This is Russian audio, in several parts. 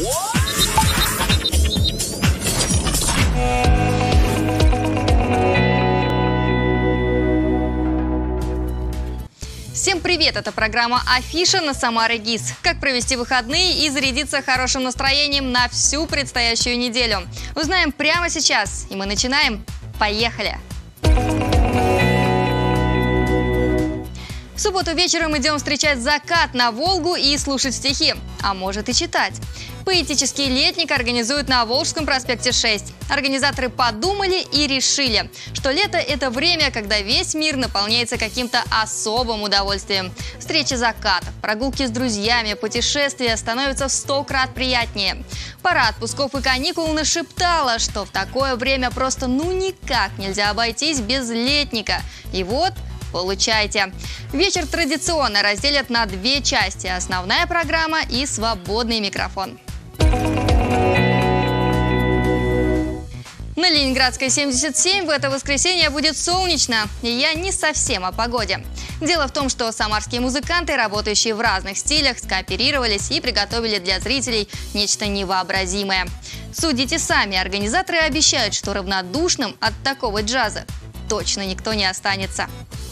Всем привет! Это программа «Афиша» на Самары ГИС. Как провести выходные и зарядиться хорошим настроением на всю предстоящую неделю. Узнаем прямо сейчас. И мы начинаем. Поехали! В субботу вечером идем встречать закат на Волгу и слушать стихи. А может и читать. Поэтический летник организуют на Волжском проспекте 6. Организаторы подумали и решили, что лето – это время, когда весь мир наполняется каким-то особым удовольствием. Встречи закатов, прогулки с друзьями, путешествия становятся в 100 крат приятнее. Пора отпусков и каникул нашептала, что в такое время просто никак нельзя обойтись без летника. И вот… получайте! Вечер традиционно разделят на две части – основная программа и свободный микрофон. На Ленинградской 77 в это воскресенье будет солнечно, и я не совсем о погоде. Дело в том, что самарские музыканты, работающие в разных стилях, скооперировались и приготовили для зрителей нечто невообразимое. Судите сами, организаторы обещают, что равнодушным от такого джаза точно никто не останется.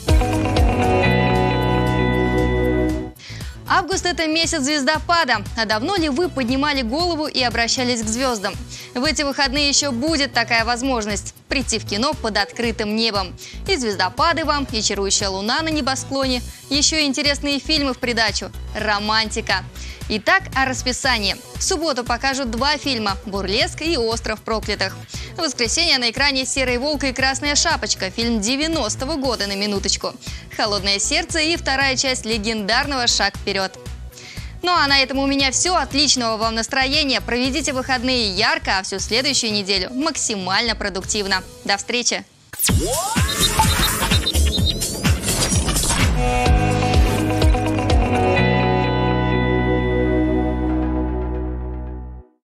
Август – это месяц звездопада. А давно ли вы поднимали голову и обращались к звездам? В эти выходные еще будет такая возможность – прийти в кино под открытым небом. И звездопады вам, и чарующая луна на небосклоне, еще и интересные фильмы в придачу. Романтика. Итак, о расписании. В субботу покажут два фильма «Бурлеск» и «Остров проклятых». В воскресенье на экране «Серый волк» и «Красная шапочка», фильм 90-го года на минуточку. «Холодное сердце» и вторая часть легендарного «Шаг вперед». Ну а на этом у меня все. Отличного вам настроения. Проведите выходные ярко, а всю следующую неделю максимально продуктивно. До встречи!